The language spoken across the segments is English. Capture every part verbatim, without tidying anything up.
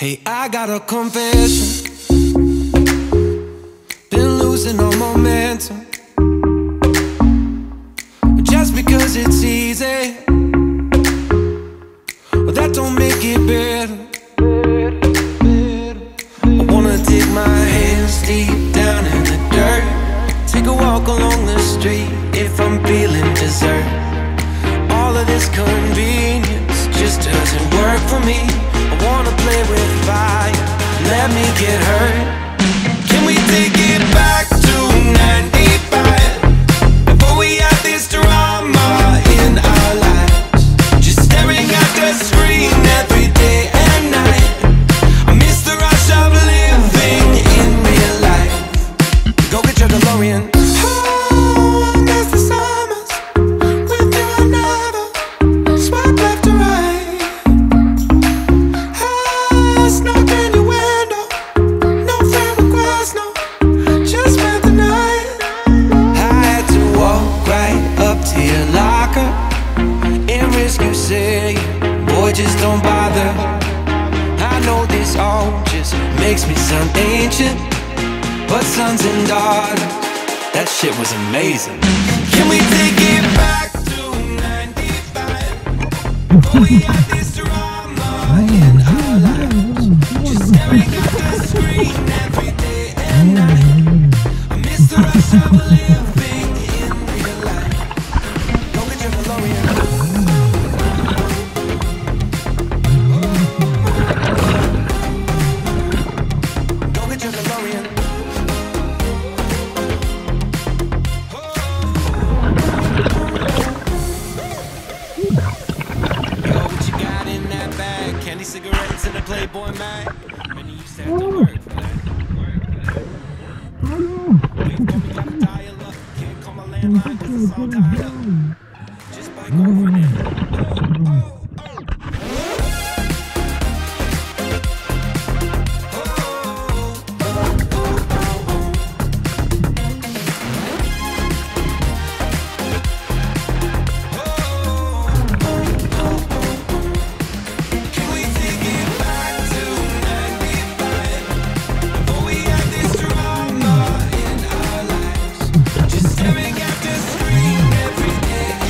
Hey, I got a confession. Been losing all momentum. Just because it's easy, well, that don't make it better. I wanna dig my hands deep down in the dirt. Take a walk along the street if I'm feeling dessert. All of this convenience just doesn't work for me. I wanna play with fire, let me get hurt. Can we take it back to ninety-five? Before we had this drama in our lives, just staring at the screen every day and night. I miss the rush of living in real life. Go get your DeLorean. Oh, I miss the summers with you and never swipe left or right. Ah, snuck in your window, no friend request, no, just spent the night. I had to walk right up to your locker and risk you saying, boy, just don't bother. I know this all just makes me sound ancient, but sons and daughters, that shit was amazing. Can we take it back to ninety-five? Before we had this drama in our lives, just staring at the screen every day and night. I miss the rush of living in real life. Go get your DeLorean. Go get your DeLorean. Yo, what you got in that bag? Candy, cigarettes, and a Playboy mag. Many used to have to work for that. Wait for me, gotta dial up. Can't call my landline 'cause it's all tied up. Just bike over there. Oh, oh, can we take it back to ninety-five? Before we had this drama in our lives, just staring at the screen every day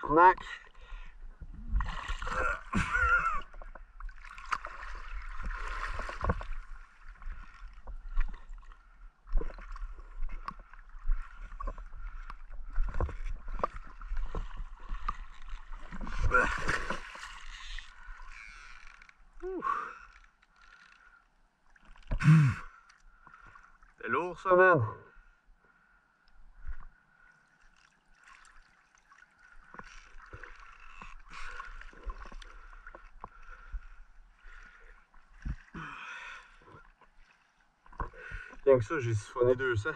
tabarnak. C'est lourd ça, man. Bien que ça, j'ai siphonné deux cents.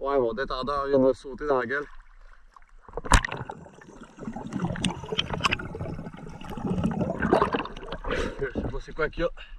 Ouais, mon détendeur vient de me sauter dans la gueule. Je sais pas c'est quoi qu'il y a.